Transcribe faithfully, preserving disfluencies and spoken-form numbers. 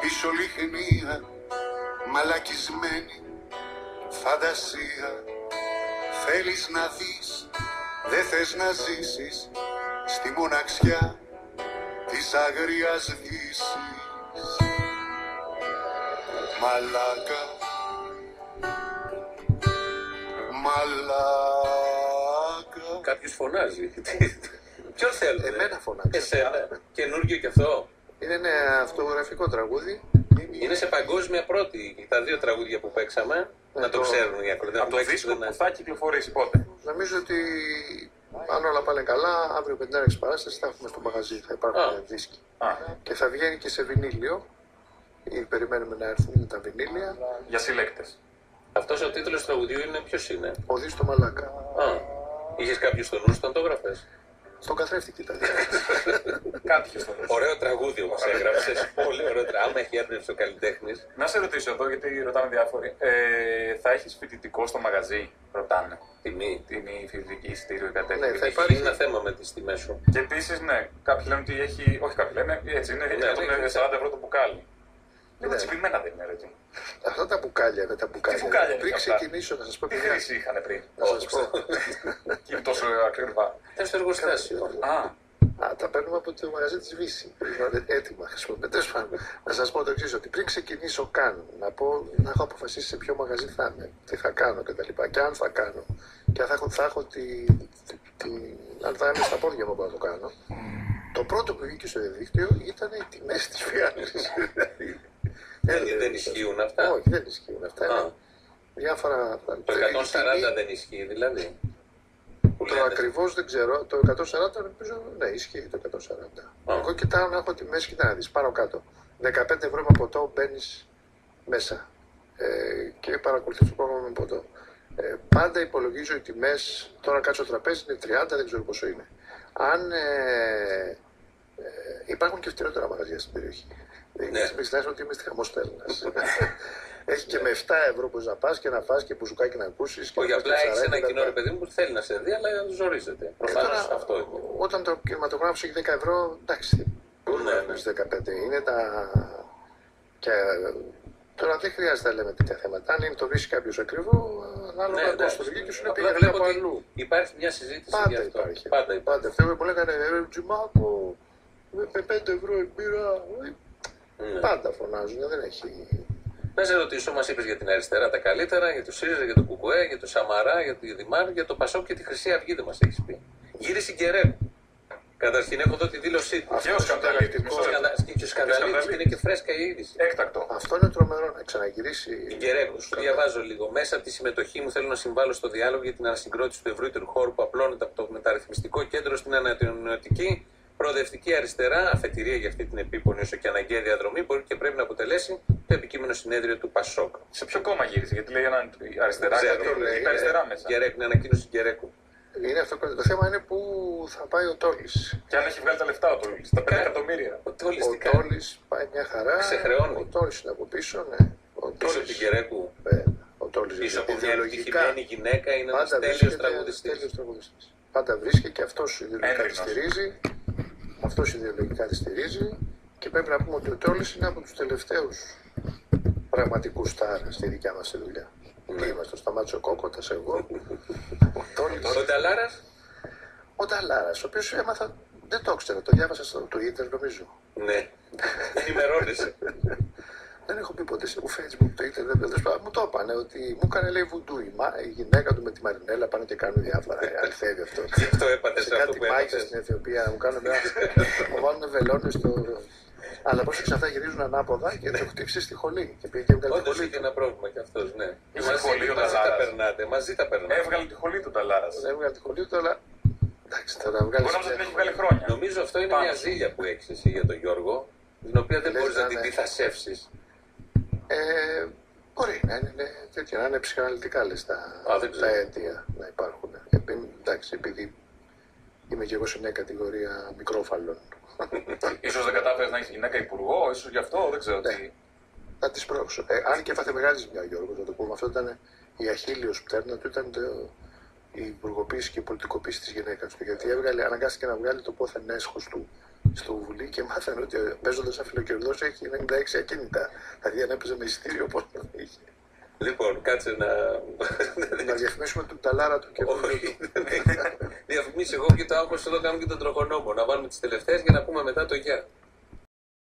πίσω λιχνία, μαλακισμένη φαντασία. Θέλεις να δεις, δεν θες να ζήσεις στη μοναξιά της άγριας δύσης. Μαλάκα, μαλάκα. Κάποιος φωνάζει. Ποιον θέλουν? Εμένα φωνάζει. Εσένα. Καινούργιο κι αυτό. Είναι ένα αυτογραφικό τραγούδι. Είναι σε παγκόσμια πρώτη. Τα δύο τραγούδια που παίξαμε. Να το ξέρουν οι ακροατές. Από το δίσκο που θα κυκλοφορήσει πότε? Νομίζω ότι αν όλα πάνε καλά, αύριο πεντάρεξ παράσταση θα έχουμε στο μαγαζί. Θα υπάρχουν δίσκοι. Α. Και θα βγαίνει και σε βινίλιο. Ή περιμένουμε να έρθουν τα βινίλια. Για συλλέκτες. Αυτός ο τίτλος του τραγουδιού είναι ποιος είναι? Οδύ στο Μαλάκα. Α. Είχες κάποιο στο νου σου όταν το έγραφες? Στον καθρέφτη κοίτα. Κάποιος το Ωραίο τραγούδι όμως έγραψες. Πολύ ωραίο τραγούδι. Άμα έχει έμπνευση ο καλλιτέχνης. Να σε ρωτήσω εδώ, γιατί ρωτάνε διάφοροι. Ε, θα έχεις φοιτητικό στο μαγαζί, ρωτάνε. Τιμή. Τιμή, φοιτητική, εισιτήριο ή κάτι Ναι, τέτοιο. θα Έχει υπάρχει γίνει ένα θέμα με τις τιμές σου. Και επίσης, ναι, κάποιοι λένε ότι έχει. Όχι, κάποιοι λένε έτσι είναι. Ναι, εκατόν σαράντα ευρώ το μπουκάλι. Λίγο Ναι. τσιπημένα δεν είναι, ρε. Αυτά τα μπουκάλια με τα μπουκάλια. Τι μπουκάλια είναι Πριν αυτά? ξεκινήσω να σας πω Τι παιδιά, χρήση είχαν πριν? να σας πω. Και είναι τόσο ακριβά. Ήταν στο εργοστάσιο. Α, Α, τα παίρνουμε από το μαγαζί της Βύση. Είναι έτοιμα, χρησιμοποιούμε. Τέλος πάντων, να σας πω το εξής, ότι πριν ξεκινήσω καν, να, πω, να έχω αποφασίσει σε ποιο μαγαζί θα είμαι, τι θα κάνω κτλ. Και αν θα κάνω. Και αν θα έχω, θα έχω τη, τη, τη, αν θα είμαι στα πόδια μου να το κάνω. Το πρώτο που βγήκε στο διαδίκτυο ήταν οι τιμές της φιάλης. Δεν, δεν ισχύουν αυτά. Όχι, δεν ισχύουν αυτά. Α. Είναι διάφορα. Το εκατόν σαράντα δεν ισχύει δηλαδή. Που Το λένε. ακριβώς δεν ξέρω. Το εκατόν σαράντα νομίζω, ναι, ισχύει το εκατόν σαράντα. Α. Εγώ κοιτάω να έχω τη μέση, κοιτά να δεις, πάνω κάτω. δεκαπέντε ευρώ με ποτό μπαίνεις μέσα ε, και παρακολουθείς το πρόγραμμα με ποτό. Ε, πάντα υπολογίζω οι τιμές, τώρα κάτσω τραπέζι είναι τριάντα, δεν ξέρω πόσο είναι. Αν ε, ε, υπάρχουν και φτηνότερα μαγαζιά στην περιοχή. Δεν Ναι. πιστεύω ότι είμαι στη χαμοστέλνας. Έχει και με επτά ευρώ που να πας και να φας και μπουζουκάκι να ακούσεις. Όχι, και απλά έχει σαράντα, ένα κοινό ρε πενήντα. παιδί μου που θέλει να σε δει, αλλά ζορίζεται. Ε, Προφανώς τώρα, αυτό είναι. Όταν το κινηματογράφος έχει δέκα ευρώ, εντάξει, μπορούμε Ναι, να ναι. πούμε δεκαπέντε. Είναι τα. Και τώρα δεν χρειάζεται να λέμε τέτοια θέματα. Αν είναι το βρει κάποιο ακριβό, ανάλογα Ναι, το κόστο εντάξει. του και σου είναι Απλά πήγαινε βλέπω από ότι αλλού. υπάρχει μια συζήτηση Πάντα για αυτό. υπάρχει. Πάντα υπάρχει. Πάντα. Αυτό που λέγανε ρε Τζιμάκο, με πέντε ευρώ η μπύρα. Ναι. Πάντα φωνάζουν, δεν έχει. Να σε ρωτήσω, μας είπες για την αριστερά τα καλύτερα, για το ΣΥΡΙΖΑ, για το ΚΚΕ, για το Σαμαρά, για τη Δημάρ, για το Πασόκ και τη Χρυσή Αυγή δεν μας έχεις πει. Γύρισε η Γκερέκου. Καταρχήν έχω εδώ τη δήλωσή του. και ο σκανδαλίτης. μισό λεπτό. Και ο Σκανδαλίτης και είναι και φρέσκα η είδηση. Έκτακτο. Αυτό είναι τρομερό να Η ξαναγυρίσει. Γκερέκου, σου διαβάζω λίγο. Μέσα από τη συμμετοχή μου θέλω να συμβάλλω στο διάλογο για την ανασυγκρότηση του ευρύτερου χώρου που απλώνεται από το μεταρρυθμιστικό κέντρο στην ανατολική προοδευτική αριστερά. Αφετηρία για αυτή την επίπονη όσο και αναγκαία διαδρομή μπορεί και πρέπει να αποτελέσει το επικείμενο συνέδριο του Πασόκ. Σε ποιο κόμμα γύρισε, γιατί λέει ένα αριστερά, Ξέρω, κάτι λέει, είπε αριστερά μέσα. Γκερέκου, είναι ανακοίνωση Γκερέκου. Είναι αυτό, το θέμα είναι πού θα πάει ο Τόλης. Και αν έχει βγάλει τα λεφτά ο Τόλης, τα πέντε Κα- εκατομμύρια. Ο Τόλης τι Ο κάνει. Τόλης πάει μια χαρά. Ξεχρεώνει. Ο Τόλης είναι από πίσω, ναι. Ο Πίσω από την Γκερέκου, ε, ο Τόλης πίσω από μια ιδεολογικά ευτυχημένη γυναίκα, είναι ένας πάντα τέλειος βρίσκεται τραγουδιστής. τέλειος τραγουδιστής. Πάντα βρίσκεται και αυτός ιδεολογικά τη Έμπρινος. στηρίζει. Αυτός ιδεολογικά τη στηρίζει. Και πρέπει να πούμε ότι ο Τόλης είναι από τους τελευταίους πραγματικούς στάρ στη δικιά μας τη δουλειά. Ναι. Τι είμαστε, ο Σταμάτσο Κόκοτας, εγώ. Ο Τόλης. Ο Νταλάρας, Ο Νταλάρας, ο οποίος έμαθα, δεν το ήξερα, το διάβασα στο Twitter νομίζω. ναι, ενημερώνεσαι. Δεν έχω πει ποτέ στο Facebook, το Twitter, δεν πέτω. Μου το είπανε ότι μου έκανε λέει βουντού. Η, μα, η γυναίκα του με τη Μαρινέλα πάνε και κάνουν διάφορα. Ε, αληθεύει αυτό. Τι αυτό έπατε Σε σε αυτό κάτι που μάχες έπατε. στην Αιθιοπία μου κάνουν μια. Μου βάλουν βελόνες στο. Αλλά πρόσεξε αυτά γυρίζουν ανάποδα και το χτύπησε στη χολή. Και πήγε και έβγαλε τη Όντως χολή. είχε ένα πρόβλημα κι αυτός, ναι. Είχε Μαζί, σχολείο μαζί τα Νταλάρας. περνάτε, μαζί τα περνάτε. Έβγαλε τη χολή του Ταλάρας. Δεν έβγαλε τη χολή του, αλλά. Εντάξει, τώρα να βγάλει. Μπορεί να την έχει βγάλει χρόνια. Νομίζω αυτό είναι Πάνω. μια ζήλια που έχεις εσύ για τον Γιώργο, την οποία δεν Λες μπορείς να να την είναι- διθασεύσεις. Ε, μπορεί να είναι, ναι, τέτοια, να είναι ψυχαναλυτικά λες τα, Α, δεν ξέρω. τα αίτια να υπάρχουν. Ε, εντάξει, επειδή είμαι και εγώ σε μια κατηγορία μικρόφαλων. Ίσως δεν κατάφερες να έχεις γυναίκα υπουργό, ίσως γι' αυτό, δεν ξέρω Ναι. τι. Θα τη πρόξω. Ε, αν και έφαθε μεγάλη ζημιά ο Γιώργος, να το πούμε. Αυτό ήταν η αχίλιος πτέρνα του, ήταν το, η υπουργοποίηση και η πολιτικοποίηση της γυναίκας του. Γιατί έβγαλε, αναγκάστηκε να βγάλει το πόθεν έσχος του στο Βουλή και μάθανε ότι παίζοντας αφιλοκερδός έχει ενενήντα έξι ακίνητα. Δηλαδή αν έπαιζε με εισιτήριο πώς θα είχε. Λοιπόν, κάτσε να... Να διαφημίσουμε τον Ταλάρα του και Όχι, διαφημίσει εγώ και το άγχος εδώ κάνουμε και τον τροχονόμο. Να βάλουμε τις τελευταίες για να πούμε μετά το γεια.